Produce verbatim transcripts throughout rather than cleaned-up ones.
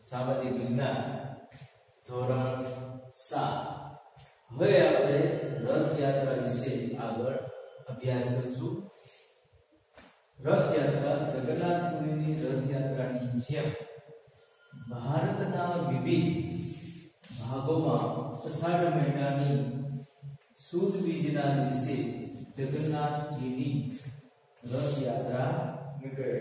સામાજિક વિજ્ઞાન ધોરણ સાત. હવે આપણે રથયાત્રા વિશે આગળ અભ્યાસ કરીશું. રથયાત્રા જગન્નાથપુરીની રથયાત્રાની જેમ ભારતના વિવિધ ભાગોમાં અષાઢ મહિનાની સુદ બીજના દિવસે જગન્નાથજીની રથયાત્રા નીકળે.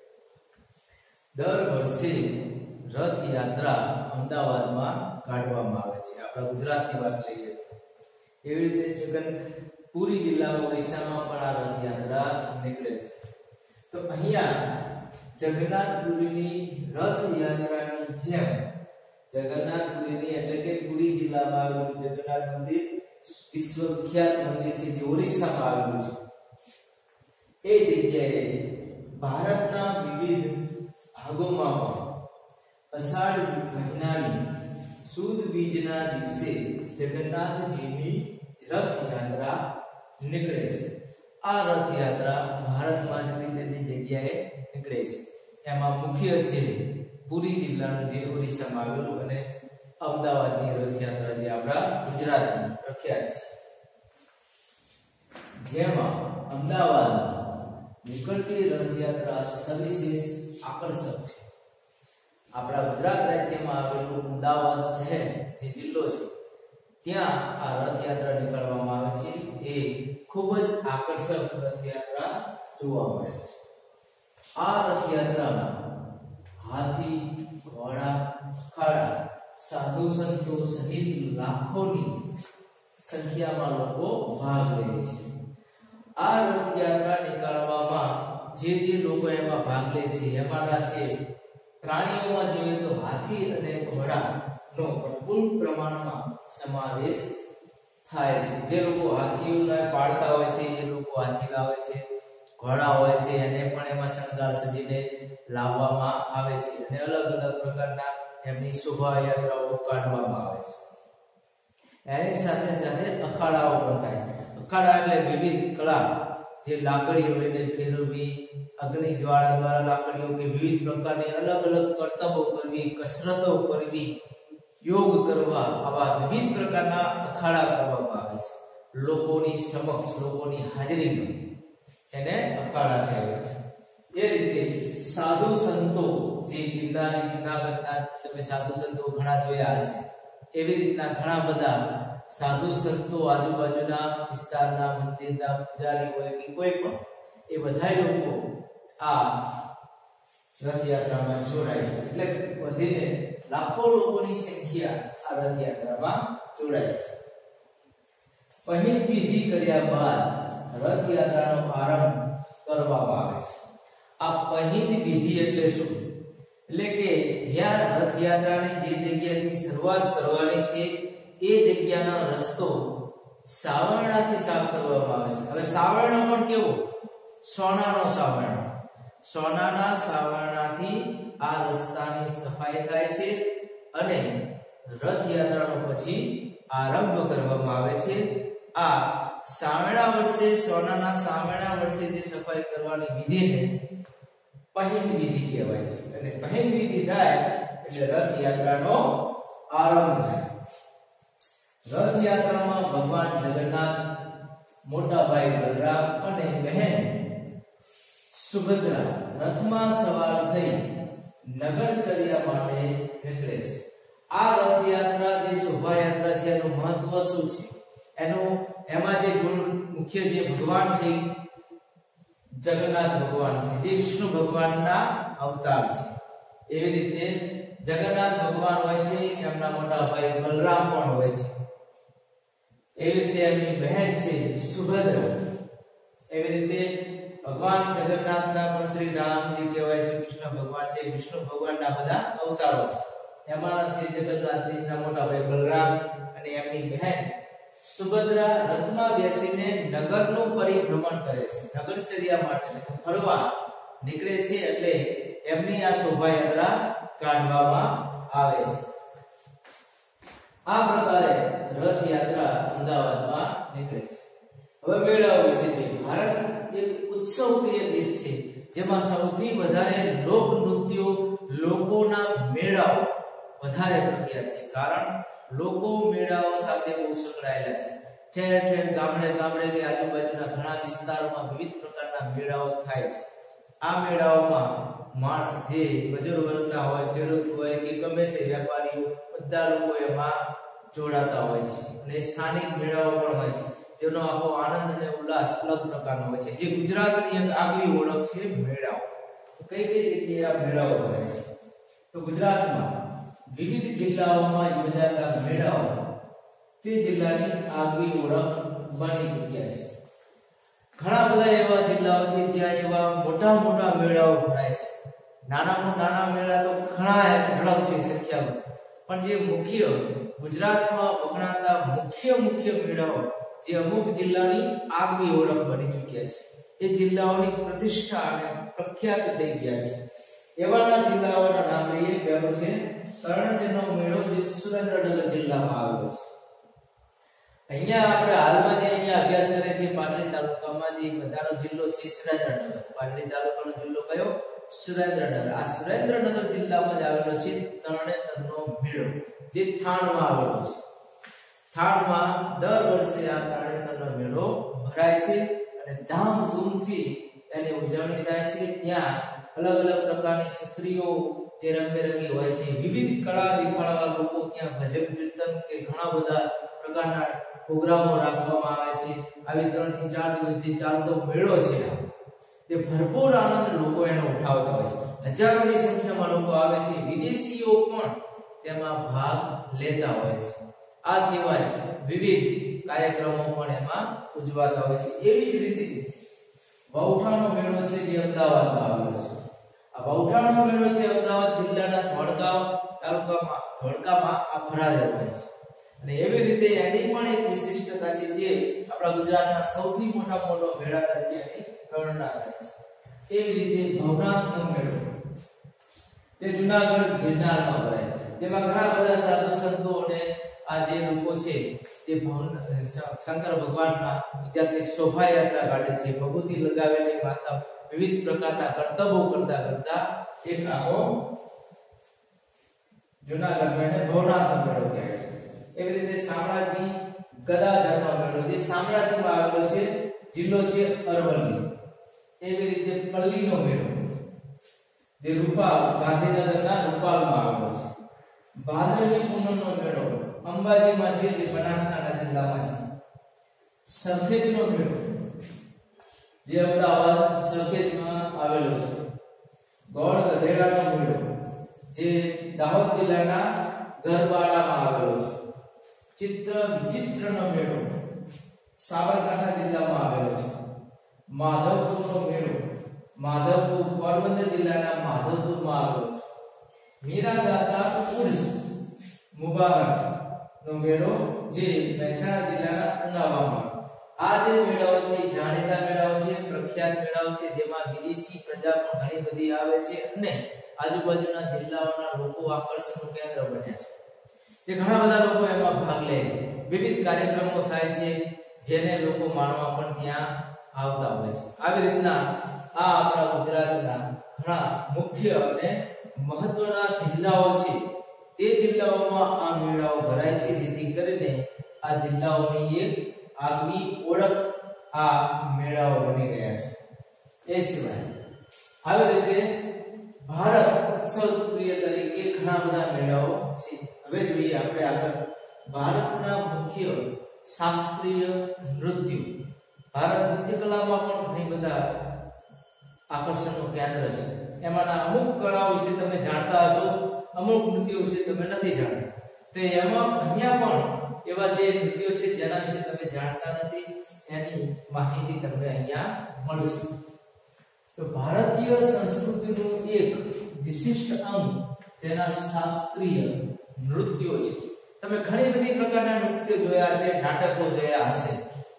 દર વર્ષે રથયાત્રા અમદાવાદમાં કાઢવામાં આવે છે. આપણા ગુજરાતની વાત લઈએ એવી રીતે જગન પુરી જિલ્લામાં ઓડિશામાં પણ આ રથયાત્રા નીકળે છે. તો અહીંયા જગન્નાથપુરીની રથયાત્રાની જેમ જગન્નાથપુરીની એટલે કે પુરી જિલ્લામાં આવેલું જગન્નાથ મંદિર વિશ્વવિખ્યાત મંદિર છે જે ઓડિશામાં આવેલું છે. એ જગ્યાએ ભારતના વિવિધ ભાગોમાં અષાઢ મહિનાની સુદ બીજના દિવસે જગન્નાથજીની રથયાત્રા નીકળે છે. આ રથયાત્રા ભારતમાં જુદી જુદી જગ્યાએ નીકળે છે. એમાં મુખ્ય છે પુરી જિલ્લાનું જે ઓડિશામાં આવેલું અને અમદાવાદની રથયાત્રા જે આપણા ગુજરાતની પ્રખ્યાત છે. જેમાં અમદાવાદમાં નીકળતી રથયાત્રા સવિશેષ આકર્ષક છે. આપણા ગુજરાત રાજ્યમાં આવેલું અમદાવાદ શહેર જે જિલ્લો છે ત્યાં આ રથયાત્રા નીકળવામાં આવે છે. એ ખૂબ જ આકર્ષક રથયાત્રા જોવા મળે છે. આ રથયાત્રામાં હાથી, ઘોડા, અખાડા, સાધુ સંતો સહિત લાખોની સંખ્યામાં લોકો ભાગ લે છે. આ રથયાત્રા નીકળવામાં જે જે લોકો એમાં ભાગ લે છે એમાંના છે પ્રાણીઓમાં જોઈએ તો હાથી અને ઘોડાનો ભરપૂર પ્રમાણમાં સમાવેશ થાય છે. જે લોકો હાથીઓને પાળતા હોય છે એ લોકો હાથી લાવે છે. ઘોડા હોય છે એને પણ એમાં શણગાર સજીને લાવવામાં આવે છે અને અલગ અલગ પ્રકારના એમની શોભાયાત્રાઓ કાઢવામાં આવે છે. એની સાથે સાથે અખાડાઓ પણ થાય છે. અખાડા એટલે વિવિધ કળા, જે લાકડીઓ લઈને ફેરવવી, અગ્નિ જ્વાળા દ્વારા લાકડીઓ કે વિવિધ પ્રકારની અલગ અલગ કરતબો કરવી, કસરતો કરવી, યોગ કરવા, આવા વિવિધ પ્રકારના અખાડા કરવામાં આવે છે. લોકોની સમક્ષ, લોકોની હાજરીમાં એને અખાડા કહેવાય છે. એ રીતે સાધુ સંતો જે ગિરનારી જૂનાગઢના તમે સાધુ સંતો ઘણા જોયા હશે, એવી રીતના ઘણા બધા સાધુ સંતો આજુબાજુના વિસ્તારના મંદિરના પૂજારી હોય કે કોઈ પણ, એ બધા લોકો આ રથયાત્રામાં જોડાય છે. એટલે વધીને લાખો લોકોની સંખ્યા આ રથયાત્રામાં જોડાય છે. પહેલી વિધિ કર્યા બાદ રથયાત્રાનો આરંભ કરવામાં આવે છે. આ પહેલી વિધિ એટલે શું? એટલે કે જ્યાં રથયાત્રાની જે જગ્યાથી શરૂઆત કરવાની છે એ જગ્યાનો રસ્તો સાવરણાથી સાફ કરવામાં આવે છે. હવે સાવરણો પણ કેવો? સોનાનો સાવરણો. સોનાના સાવરણાથી આ રસ્તાની સફાઈ થાય છે અને રથયાત્રાનો પછી આરંભ કરવામાં આવે છે. આ સાવરણા વર્ષે, સોનાના સાવરણા વર્ષે જે સફાઈ કરવાની વિધિને પહેલી વિધિ કહેવાય છે. અને પહેલી વિધિ થાય એટલે રથયાત્રાનો આરંભ થાય. રથયાત્રામાં ભગવાન જગન્નાથ, મોટા ભાઈ બલરામ અને બહેન સુભદ્રા રથમાં સવાર થઈ નગરચર્યા માટે નીકળે છે. આ રથયાત્રા જે શોભાયાત્રા છે એનું મહત્વ શું છે? એનું એમાં જે મુખ્ય જે ભગવાન છે જગન્નાથ ભગવાન છે, જે વિષ્ણુ ભગવાનના અવતાર છે. એવી રીતે જગન્નાથ ભગવાન હોય છે, એમના મોટા ભાઈ બલરામ પણ હોય છે. એવી રીતે એમની બહેન છે સુભદ્રા. એવી રીતે ભગવાન જગન્નાથના પણ શ્રી રામજી કહેવાય છે, કૃષ્ણ ભગવાન છે, વિષ્ણુ ભગવાનના બધા અવતારો છે. એમાં છે જગન્નાથજીના મોટા ભાઈ બલરામ અને એમની બહેન સુભદ્રા રથમાં બેસીને નગરનું પરિભ્રમણ કરે છે. નગરચર્યા માટે એટલે ફરવા નીકળે છે. એટલે એમની આ શોભાયાત્રા કાઢવામાં આવે છે. આ પ્રકારે રથયાત્રા અમદાવાદમાં નીકળે છે. હવે મેળાઓ વિશે જોઈએ. ભારત એક ઉત્સવપ્રિય દેશ છે જેમાં સૌથી વધારે લોક નૃત્યો, લોકોના મેળાઓ વધારે પ્રખ્યાત છે, કારણ લોકો મેળાઓ સાથે બહુ સંકળાયેલા છે. ઠેર ઠેર ગામડે ગામડે કે આજુબાજુના ઘણા વિસ્તારોમાં વિવિધ પ્રકારના મેળાઓ થાય છે. આ મેળાઓમાં જે મજૂર વર્ગના હોય, ખેડૂત હોય કે ગમે તે વેપારીઓ, બધા લોકો એમાં જોડાતા હોય છે. અને સ્થાનિક મેળાઓ પણ હોય છે, જેનો આખો આનંદ અને ઉલ્લાસ અલગ પ્રકારનો હોય છે, જે ગુજરાતની એક આગવી ઓળખ છે મેળાઓ. કઈ કઈ જગ્યાએ આ મેળાઓ ભરાય છે? તો ગુજરાતમાં વિવિધ જિલ્લાઓમાં યોજાતા મેળાઓ તે જિલ્લાની આગવી ઓળખ બની ચૂક્યા છે. ઘણા બધા એવા જિલ્લાઓ છે જ્યાં એવા મોટા મોટા મેળાઓ ભરાય છે. નાના નાના મેળા તો ઘણા અઢળક છે સંખ્યામાં, પણ જે મુખ્ય ગુજરાતમાં વખણાતા મુખ્ય મુખ્ય મેળાઓ જે અમુક જિલ્લાની આગવી ઓળખ બની ચૂક્યા છે, એ જિલ્લાઓની પ્રતિષ્ઠા અને પ્રખ્યાત થઈ ગયા છે. એવાના જિલ્લાઓના નામ લઈએ. પહેલો છે કરણદેવનો મેળો, જે સુરેન્દ્રનગર જિલ્લામાં આવેલો છે. અહીંયા આપણે હાલમાં જે અહીંયા અભ્યાસ કરે છે પાટડી તાલુકામાં જે બધાનો જિલ્લો છે સુરેન્દ્રનગર. પાટડી તાલુકાનો જિલ્લો કયો? સુરેન્દ્રનગર. આ સુરેન્દ્રનગર જિલ્લામાં જ આવેલો છે તરણેતરનો મેળો, જે થાણમાં આવેલો છે. થાણમાં દર વર્ષે આ તરણેતરનો મેળો ભરાય છે અને ધામધૂમથી એની ઉજવણી થાય છે. ત્યાં અલગ અલગ પ્રકારની છત્રીઓ જે રંગબેરંગી હોય છે, વિવિધ કળા દેખાડવા લોકો ત્યાં ભજન કીર્તન કે ઘણા બધા પ્રકારના પ્રોગ્રામો રાખવામાં આવે છે. આવી ત્રણ થી ચાર દિવસ જે ચાલતો મેળો છે, તે ભરપૂર આનંદ લોકો એનો ઉઠાવતા હોય છે. હજારોની સંખ્યામાં લોકો આવે છે, વિદેશીઓ પણ તેમાં ભાગ લેતા હોય છે. આ સિવાય વિવિધ કાર્યક્રમો પણ એમાં ઉજવાતા હોય છે. એવી જ રીતે વૌઠાનો મેળો છે, જે અમદાવાદમાં આવેલો છે. આ વૌઠાનો મેળો છે અમદાવાદ જિલ્લાના ધોળકા તાલુકામાં ધોળકામાં આ ભરાયેલો હોય છે. અને એવી રીતે એની પણ એક વિશિષ્ટતા છે, જે આપણા ગુજરાતના સૌથી મોટા મોટો મેળા તરીકે એની ગણના થાય છે. એવી રીતે ભવનાથનો મેળો, તે જૂનાગઢ ગિરનારમાં ભરાય, જેમાં ઘણા બધા સાધુ સંતો અને આ જે લોકો છે તે શંકર ભગવાનના વિદ્યાર્થી શોભાયાત્રા કાઢે છે. ભભૂતિ લગાવેલી માતા વિવિધ પ્રકારના કર્તવ્યો કરતા કરતા એક આખો જૂનાગઢમાં એને ભવનાથનો મેળો કહેવાય છે. એવી રીતે શામળાજી ગદાધરનો મેળો, જે શામળાજીમાં આવેલો છે, જિલ્લો છે અરવલ્લી. એવી રીતે પલ્લીનો મેળો, જે રૂપાલ ગાંધીનગરના રૂપાલમાં આવેલો છે. ભાદરવી પૂનમનો મેળો અંબાજીમાં છે, જે બનાસકાંઠા જિલ્લામાં છે. સરખેજનો મેળો, જે અમદાવાદ સરખેજમાં આવેલો છે. ગોળ ગધેડાનો મેળો, જે દાહોદ જિલ્લાના ગરબાડામાં આવેલો છે. ચિત્ર વિચિત્રનો મેળો સાબરકાંઠા જિલ્લામાં આવેલો છે. માધવપુરનો મેળો માધવપુર પોરબંદર જિલ્લાના માધવપુરમાં આવેલો છે. મીરા દાતા ઉર્સ મુબારક નો મેળો, જે મહેસાણા જિલ્લાના ઉનાવામાં. આ જે મેળાઓ છે એ જાણીતા મેળાઓ છે, પ્રખ્યાત મેળાઓ છે, જેમાં વિદેશી પ્રજા પણ ઘણી બધી આવે છે અને આજુબાજુના જિલ્લાઓના લોકો આકર્ષણનું કેન્દ્ર બન્યા છે. તે ઘણા બધા લોકો એમાં ભાગ લે છે. વિવિધ કાર્યક્રમો થાય છે, જેને લોકો માણવા પણ ત્યાં આવતા હોય છે. આવી રીતના આ આપણા ગુજરાતના ઘણા મુખ્ય અને મહત્વના જિલ્લાઓ છે. તે જિલ્લાઓમાં આ મેળાઓ ભરાય છે, જેથી કરીને આ જિલ્લાઓની એક આગવી ઓળખ આ મેળાઓ બની ગયા છે. એ સિવાય આવી રીતે ભારત ઉત્સવ તરીકે ઘણા બધા મેળાઓ છે. હવે જોઈએ આપણે આગળ ભારતના મુખ્ય શાસ્ત્રીય નૃત્યો. ભારત નૃત્ય કલામાં પણ ઘણી બધા આકર્ષણનું કેન્દ્ર છે. એમાંના અમુક કળાઓ વિશે તમે જાણતા હશો, અમુક નૃત્યો વિશે તમે નથી જાણતા. તો એમાં અહીંયા પણ એવા જે નૃત્યો છે જેના વિશે તમે જાણતા નથી, એની માહિતી તમને અહીંયા મળશે. તો ભારતીય સંસ્કૃતિનું એક વિશિષ્ટ અંગ તેના શાસ્ત્રીય નૃત્યો છે. તમે ઘણી બધી પ્રકારના નૃત્યો જોયા હશે, નાટકો જોયા હશે,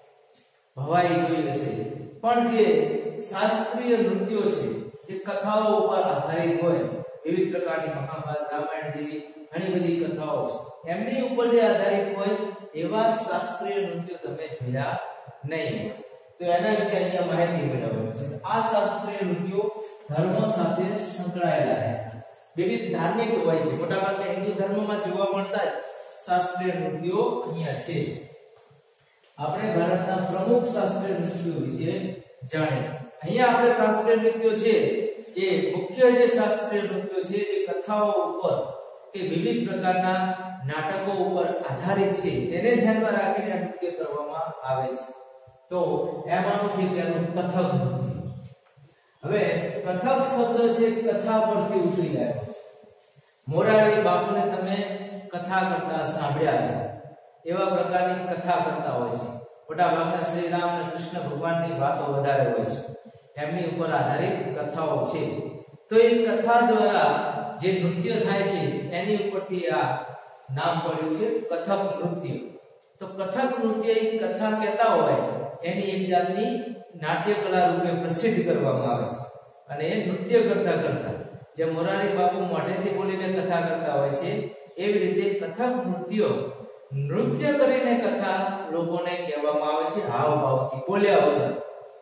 ભવાઈ જોઈ હશે, પણ જે શાસ્ત્રીય નૃત્યો છે, જે કથાઓ ઉપર આધારિત હોય, વિવિધ પ્રકારની મહાભારત રામાયણ જેવી ઘણી બધી કથાઓ છે, એમની ઉપર જે આધારિત હોય એવા શાસ્ત્રીય નૃત્યો તમે જોયા નહીં. તો એના વિશે અહીંયા માહિતી મેળવવાની છે. આ શાસ્ત્રીય નૃત્યો ધર્મ સાથે સંકળાયેલા છે. વિવિધ ધાર્મિક હોય છે. મોટાભાગના હિન્દુ ધર્મમાં જોવા મળતા જ શાસ્ત્રીય નૃત્યો અહીંયા છે. આપણે ભારતના પ્રમુખ શાસ્ત્રીય નૃત્યો વિશે જાણીએ. અહીંયા આપણે શાસ્ત્રીય નૃત્યો છે એ મુખ્ય જે શાસ્ત્રીય નૃત્યો છે એ કથાઓ ઉપર કે વિવિધ પ્રકારના નાટકો ઉપર આધારિત છે, તેને ધ્યાનમાં રાખીને નૃત્ય કરવામાં આવે છે. તો એમાંનું છે પહેલું કથક નૃત્ય. હવે કથક શબ્દ છે કથા પરથી ઉતરી આવ્યો છે. મોરારી બાપુને તમે કથા કરતા સાંભળ્યા છે, એવા પ્રકારની કથા કરતા હોય છે. મોટા ભાગના શ્રી રામ અને કૃષ્ણ ભગવાનની વાતો વધારે હોય છે, એમની ઉપર આધારિત કથાઓ છે. તો એ કથા દ્વારા જે નૃત્ય થાય છે એની ઉપરથી આ નામ પડ્યું છે કથક નૃત્ય. તો કથક નૃત્ય એ કથા કહેતા હોય એની એક જાતની નાટ્ય કલા રૂપે પ્રસિદ્ધ કરવામાં આવે છે. અને એ નૃત્ય કરતા કરતા જે મોરારી બાપુ મોઢેથી બોલીને કથા કરતા હોય છે, એવી રીતે કથક નૃત્ય નૃત્ય કરીને કથા લોકોને કહેવામાં આવે છે હાવભાવથી, બોલ્યા વગર.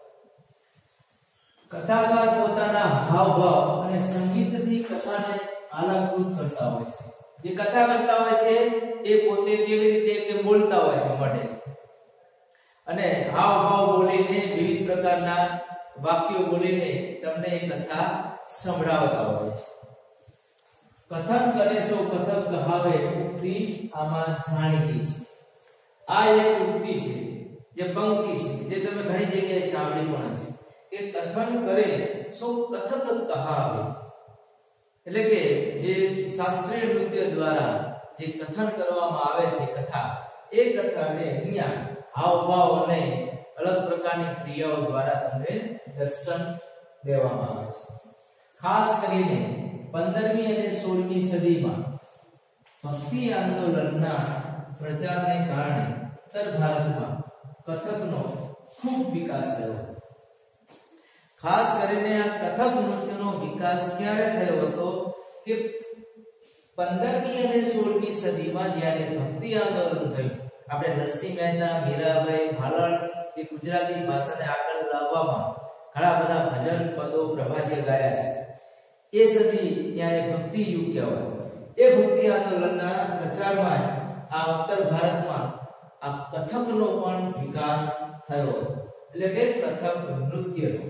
કથાકાર પોતાના હાવભાવ અને સંગીતથી કથાને આલાપકૃત કરતા હોય છે. જે કથા કરતા હોય છે એ પોતે કેવી રીતે કે બોલતા હોય છે મોઢે, અને હાવભાવ બોલીને વિવિધ પ્રકારના વાક્યો બોલીને તમને એ કથા સંભળાવતા હોય છે. કથન કરે સો કથક કહાવે ઉક્તિ આમાં જાણીતી છે. આ એક ઉક્તિ છે, જે પંક્તિ છે, જે તમે ઘણી જગ્યાએ સાંભળી પણ છે કે કથન કરે સો કથક કહાવે. એટલે કે જે શાસ્ત્રીય નૃત્ય દ્વારા જે કથન કરવામાં આવે છે કથા, એ કથાને અહીંયા હાવભાવ અને અલગ પ્રકારની ક્રિયાઓ દ્વારા તમને દર્શન દેવામાં આવે છે. ખાસ કરીને પંદરમી અને સોળમી સદીમાં ભક્તિ આંદોલનના પ્રચારને કારણે ઉત્તર ભારતમાં કથકનો ખૂબ વિકાસ થયો. ખાસ કરીને આ કથક નૃત્યનો વિકાસ ક્યારે થયો હતો કે પંદરમી અને સોળમી સદીમાં જ્યારે ભક્તિ આંદોલન થયું. આપણે નરસિંહ મહેતા, મીરાબાઈ, ભાલણ જે ગુજરાતી ભાષાને આગળ લાવવામાં ઘણા બધા ભજન પદો પ્રભાતિય ગાયા છે. એ સદી ત્યારે ભક્તિ યુગ કહેવાય. એ ભક્તિ આંદોલનના પ્રચારમાં આ ઉત્તર ભારતમાં આ કથકનો પણ વિકાસ થયો, એટલે કે કથક નૃત્યનો.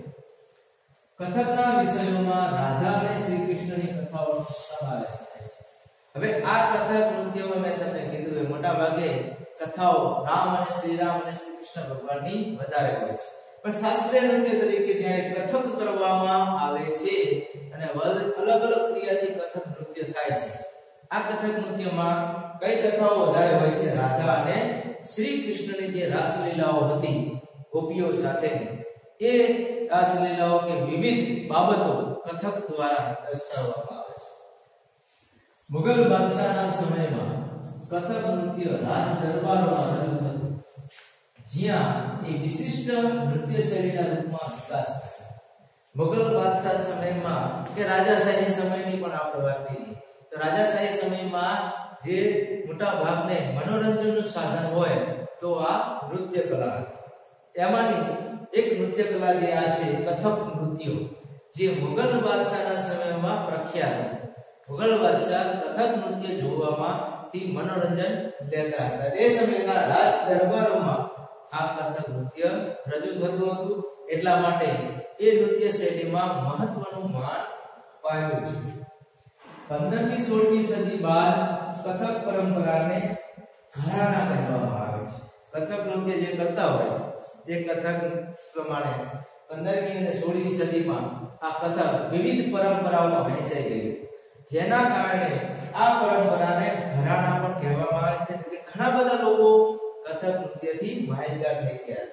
કથકના વિષયોમાં રાધા અને શ્રી કૃષ્ણની કથાઓનો સમાવેશ થાય છે. હવે આ કથક નૃત્યોમાં મેં તમને કીધું એ મોટા ભાગે કથાઓ રામ અને શ્રી રામ અને શ્રી કૃષ્ણ ભગવાનની વધારે હોય છે. પણ શાસ્ત્રીય નૃત્ય તરીકે જ્યારે કથક કરવામાં આવે છે અને અલગ અલગ ક્રિયાથી કથક નૃત્ય થાય છે, આ કથક નૃત્યમાં કઈ કથાઓ વધારે હોય છે? રાધા અને શ્રી કૃષ્ણની જે રાસલીલાઓ હતી ગોપીઓ સાથે, એ રાસલીલાઓ કે વિવિધ બાબતો કથક દ્વારા દર્શાવવામાં આવે છે. મુગલ બાદશાહના સમયમાં કથક નૃત્ય રાજ દરબારોમાં રજૂ થતું, જ્યાં એ વિશિષ્ટ નૃત્ય શૈલીના રૂપમાં વિકાસ થયો. મુગલ બાદશાહ સમયમાં કે રાજાશાહી સમયની પણ આપણે વાત કરીએ તો રાજાશાહી સમયમાં જે મોટા ભાગને મનોરંજનનું સાધન હોય તો આ નૃત્ય કલા હતી. એમાંની એક નૃત્ય કલા જે આ છે કથક નૃત્યો, જે મુગલ બાદશાહના સમયમાં પ્રખ્યાત હતી. મુગલ બાદશાહ કથક નૃત્ય જોવામાં થી મનોરંજન લેતા હતા. એ સમયના રાજ દરબારોમાં આ કથક નૃત્ય રજૂ થતું હતું, એટલા માટે એ નૃત્ય શૈલીમાં મહત્વનું માન પામ્યું છે. પંદરમી સોળમી સદી બાદ કથક પરંપરાને ઘરાણા કહેવામાં આવે છે. કથક નૃત્ય જે કરતા હોય તે કથક પ્રમાણે પંદરમી અને સોળમી સદીમાં આ કથક વિવિધ પરંપરાઓમાં વહેંચાઈ ગઈ, જેના કારણે આ પરંપરાને ઘરાણા પણ કહેવામાં આવે છે. કે ઘણા બધા લોકો કથક નૃત્યથી માહિતગાર થઈ ગયા.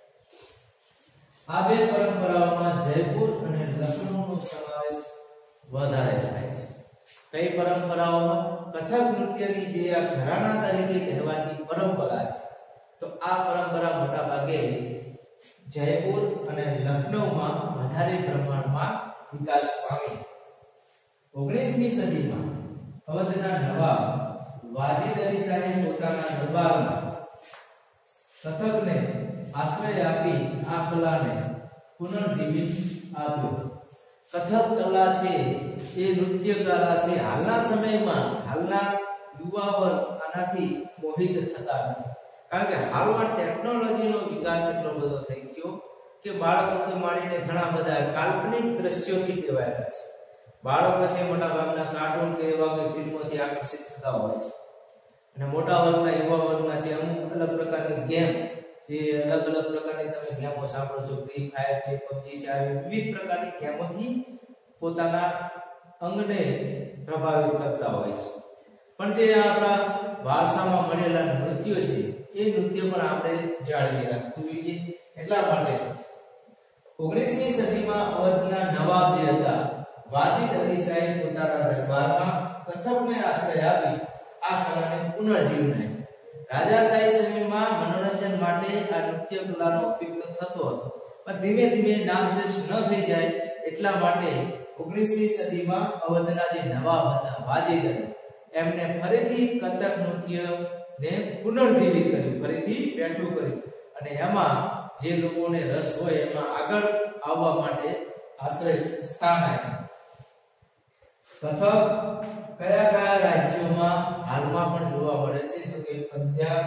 આ બે પરંપરાઓમાં જયપુર અને લખનૌનો સમાવેશ વધારે થાય છે. કઈ પરંપરાઓમાં? કથક નૃત્યની જે આ ઘરાણા તરીકે કહેવાતી પરંપરા છે, તો આ પરંપરા મોટા ભાગે જયપુર અને લખનૌમાં વધારે પ્રમાણમાં વિકાસ પામી. ઓગણીસમી સદીમાં અવધના નવાબ વાજીદ અલી શાહે પોતાના દરબારમાં કથકને આશ્રય આપી આ કલાને પુનર્જીવિત આપ્યો. કથક કલા છે એ નૃત્ય કલા છે હાલના સમયમાં હાલના યુવા વર્ગ આનાથી મોહિત થતા નથી, કારણ કે હાલમાં ટેકનોલોજીનો વિકાસ એટલો બધો થઈ ગયો કે બાળકોથી માંડીને ઘણા બધા કાલ્પનિક દ્રશ્યોથી ટેવાયેલા છે. બાળકો છે મોટા ભાગના કાર્ટૂન કે એવા કે ફિલ્મોથી આકર્ષિત થતા હોય છે, અને મોટા વર્ગના યુવા વર્ગના છે અમુક અલગ પ્રકારની ગેમ, જે અલગ અલગ પ્રકારની તમે ગેમો સાંભળો છો, ફ્રી ફાયર છે, પબજી છે, આવી વિવિધ પ્રકારની ગેમોથી પોતાના અંગને પ્રભાવિત કરતા હોય છે. પણ જે આપણા વારસામાં મળેલા નૃત્યો છે એ નૃત્ય પણ આપણે જાળવી રાખવું જોઈએ. એટલા માટે ઓગણીસમી સદીમાં અવધના નવાબ જે હતા વાજીદ અલી શાહે પોતાના દરબારમાં કથકને આશ્રય આપી આ કલાને પુનર્જીવન. રાજાશાહી સમયમાં મનોરંજન માટે આ નૃત્ય કલાનો ઉપયોગ થતો હતો, પણ ધીમે ધીમે નામશેષ ન થઈ જાય એટલા માટે ઓગણીસમી સદીમાં અવધના જે નવાબ હતા વાજીદ અલી, એમને ફરીથી કથક નૃત્યને પુનર્જીવિત કર્યું, ફરીથી બેઠું કર્યું, અને એમાં જે લોકોને રસ હોય એમાં આગળ આવવા માટે આશ્રય સ્થાન આપ્યું. કથક કયા કયા રાજ્યોમાં હાલમાં પણ જોવા મળે છે? તો કે પંજાબ,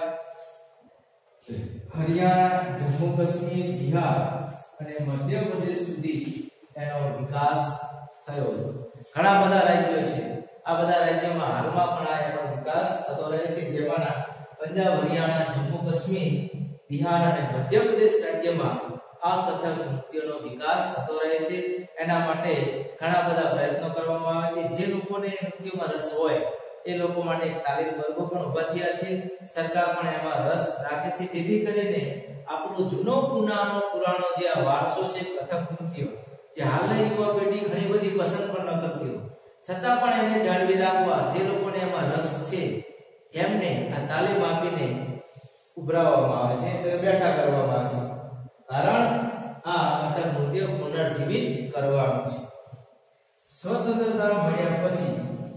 હરિયાણા, જમ્મુ કાશ્મીર, બિહાર અને મધ્યપ્રદેશ સુધી એનો વિકાસ થયો હતો. ઘણા બધા રાજ્યો છે, આ બધા રાજ્યોમાં હાલમાં પણ આ એનો વિકાસ થતો રહે છે, જેમાંના પંજાબ, હરિયાણા, જમ્મુ કાશ્મીર, બિહાર અને મધ્યપ્રદેશ રાજ્યમાં આ કથક નૃત્યનો વિકાસ થતો રહે છે. એના માટે ઘણા બધા પ્રયત્નો કરવામાં આવે છે. જે લોકોને નૃત્યમાં રસ હોય એ લોકો માટે તાલીમ વર્ગો પણ ઉભા થયા છે. સરકાર પણ એમાં રસ રાખે છે, જેથી કરીને આપણો જૂનો પુરાણો પુરાણો જે આ વારસો છે કથક નૃત્ય, જે હાલની યુવા પેઢી ઘણી બધી પસંદ પણ ન કરતી હોય, છતાં પણ એને જાળવી રાખવા જે લોકોને એમાં રસ છે એમને આ તાલીમ આપીને ઉભરાવવામાં આવે છે, તો બેઠા કરવામાં આવે છે. કારણ આ કથક નૃત્ય પુનર્જીવિત કરવાનું છે. સ્વતંત્રતા મળ્યા પછી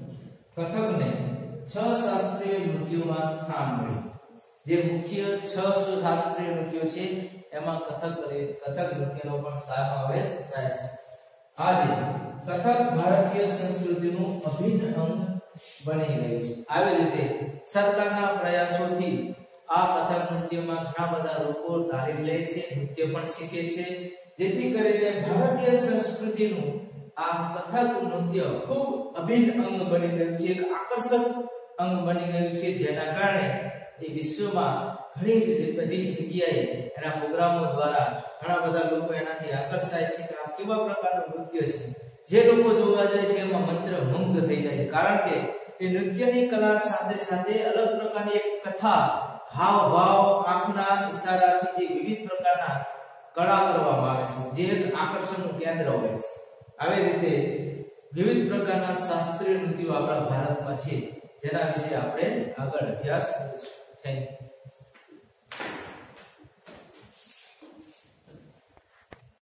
કથકને છ શાસ્ત્રીય નૃત્યોમાં સ્થાન મળ્યું. જે મુખ્ય છ શાસ્ત્રીય નૃત્યો છે એમાં કથક કથક નૃત્યનો પણ સમાવેશ થાય છે. આજે કથક ભારતીય સંસ્કૃતિનું અભિન્ન અંગ બની ગયું છે. આવી રીતે સરકારના પ્રયાસોથી આ કથક નૃત્યમાં ઘણા બધા લોકો તાલીમ લે છે, નૃત્ય પણ શીખે છે, જેથી કરીને ભારતીય સંસ્કૃતિનું આ કથક નૃત્ય ખૂબ અભિન્ન અંગ બની ગયું છે, એક આકર્ષક અંગ બની ગયું છે, જેના કારણે એ વિશ્વમાં ઘણી બધી જગ્યાએ એના પ્રોગ્રામો દ્વારા ઘણા બધા લોકો એનાથી આકર્ષાય છે કે આ કેવા પ્રકારનું નૃત્ય છે. જે લોકો જોવા જાય છે એમાં મંત્રમુગ્ધ થઈ જાય છે, કારણ કે એ નૃત્યની કલા સાથે સાથે અલગ પ્રકારની એક કથા, હાવ ભાવ, આંખના ઈશારાથી જે વિવિધ પ્રકારના કળા કરવામાં આવે છે, જે એક આકર્ષણનું કેન્દ્ર હોય છે. આવી રીતે વિવિધ પ્રકારના શાસ્ત્રીય નૃત્યો આપણા ભારતમાં છે, જેના વિશે આપણે આગળ અભ્યાસ કરીશું. Thank you.